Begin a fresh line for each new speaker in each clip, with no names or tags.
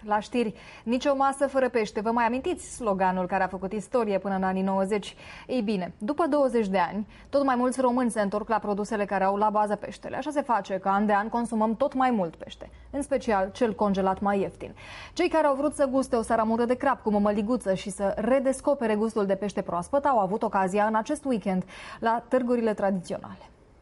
La știri, nicio masă fără pește. Vă mai amintiți sloganul care a făcut istorie până în anii 90? Ei bine, după 20 de ani, tot mai mulți români se întorc la produsele care au la bază peștele. Așa se face că an de an consumăm tot mai mult pește, în special cel congelat mai ieftin. Cei care au vrut să guste o saramură de crab cu mămăliguță și să redescopere gustul de pește proaspăt au avut ocazia în acest weekend la târgurile tradiționale.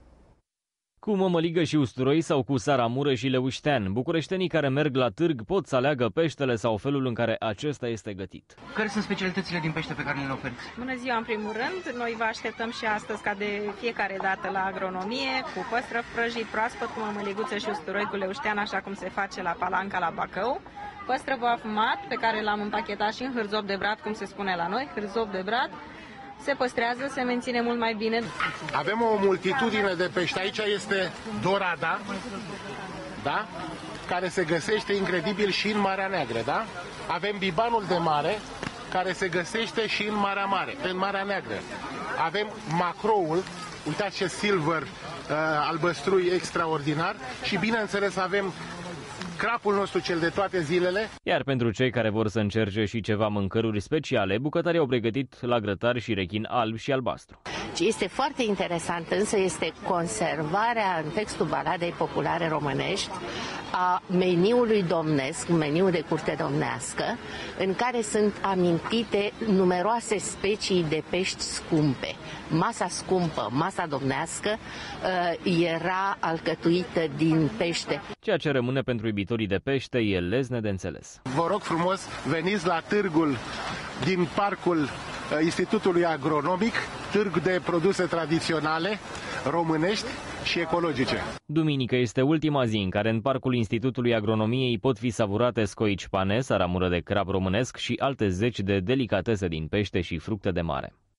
Cu mămăligă și usturoi sau cu saramură și leuștean, bucureștenii care merg la târg pot să aleagă peștele sau felul în care acesta este gătit.
Care sunt specialitățile din pește pe care le oferiți?
Bună ziua, în primul rând. Noi vă așteptăm și astăzi, ca de fiecare dată, la agronomie, cu păstrăv prăjit proaspăt, cu mămăliguță și usturoi cu leuștean, așa cum se face la Palanca, la Bacău. Păstrăvul afumat, pe care l-am împachetat și în hârțop de brad, cum se spune la noi, hârțop de brad. Se păstrează, se menține mult mai bine.
Avem o multitudine de pești. Aici este dorada, da? Care se găsește incredibil și în Marea Neagră, da? Avem bibanul de mare, care se găsește și în Marea Mare, în Marea Neagră. Avem macroul, uitați ce silver albăstrui extraordinar și bineînțeles avem crapul nostru cel de toate zilele.
Iar pentru cei care vor să încerce și ceva mâncăruri speciale, bucătarii au pregătit la grătar și rechin alb și albastru.
Ce este foarte interesant însă este conservarea în textul baladei populare românești a meniului domnesc, meniul de curte domnească, în care sunt amintite numeroase specii de pești scumpe. Masa scumpă, masa domnească, era alcătuită din pește.
Ceea ce rămâne pentru iubitorii de pește e lezne de înțeles.
Vă rog frumos, veniți la târgul din parcul Institutului Agronomic, târg de produse tradiționale, românești și ecologice.
Duminică este ultima zi în care în parcul Institutului Agronomiei pot fi savurate scoici pane, saramură de crab românesc și alte zeci de delicatese din pește și fructe de mare.